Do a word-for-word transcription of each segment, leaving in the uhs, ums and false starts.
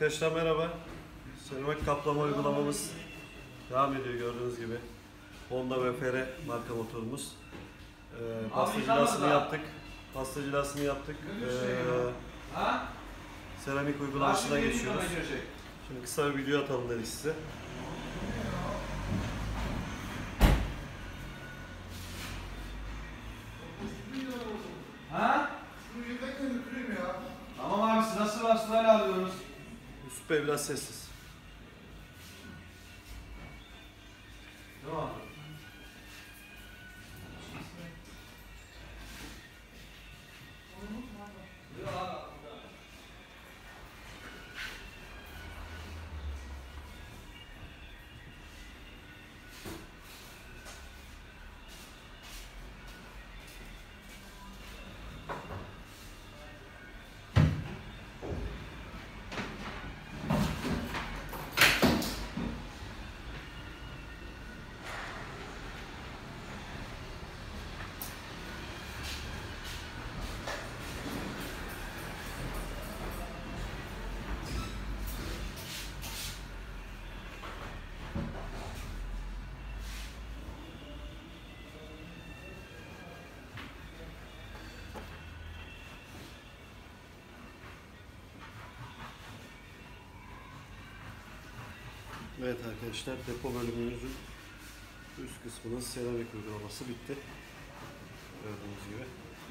Arkadaşlar merhaba. Seramik kaplama uygulamamız devam ediyor gördüğünüz gibi. Honda ve F R marka motorumuz. Ee, pasta cilasını yaptık. Pasta cilasını yaptık. Ee, seramik uygulamasına geçiyoruz. Şimdi kısa bir video atalım dedik size. Ha? Şunu yedekle götüreyim ya. Tamam abi, sırası var, sırayla alıyoruz. Yusuf Bey biraz sessiz. Tamam. Evet arkadaşlar, depo bölümümüzün üst kısmının seramik uygulaması bitti. Gördüğünüz gibi.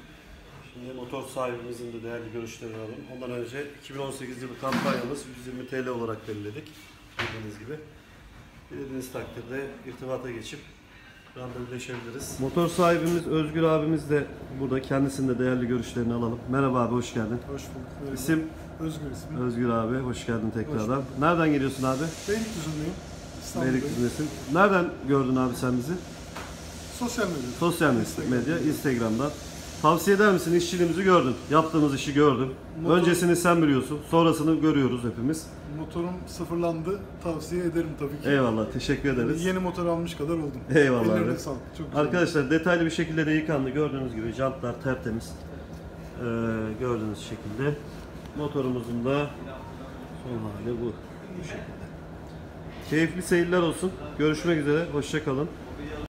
Şimdi motor sahibimizin de değerli görüşlerini alalım. Ondan önce iki bin on sekiz yılı kampanyamız yüz yirmi TL olarak belirledik. Bildiğiniz gibi. Dilediğiniz takdirde irtibata geçip randevuleşebiliriz. Motor sahibimiz Özgür abimiz de burada. Kendisinin de değerli görüşlerini alalım. Merhaba abi, hoş geldin. Hoş bulduk. Merhaba. İsim? Özgür ismi. Özgür abi, hoş geldin tekrardan. Hoş Nereden geliyorsun abi? Beylikdüzü'ndeyim. İstanbul'dayım. Beylikdüzü'ndesin. Nereden gördün abi sen bizi? Sosyal medya. Sosyal medya, Instagram'dan. Tavsiye eder misin? İşçiliğimizi gördün. Yaptığımız işi gördün. Motor- Öncesini sen biliyorsun. Sonrasını görüyoruz hepimiz. Motorum sıfırlandı. Tavsiye ederim tabii ki. Eyvallah. Teşekkür ederiz. Yeni motor almış kadar oldum. Eyvallah Ellerine abi. sağlık. Çok güzel. Arkadaşlar detaylı bir şekilde de yıkandı. Gördüğünüz gibi jantlar tertemiz. Ee, gördüğünüz şekilde. Motorumuzun da son hali bu. Bu şekilde. Keyifli seyirler olsun. Görüşmek üzere. Hoşça kalın.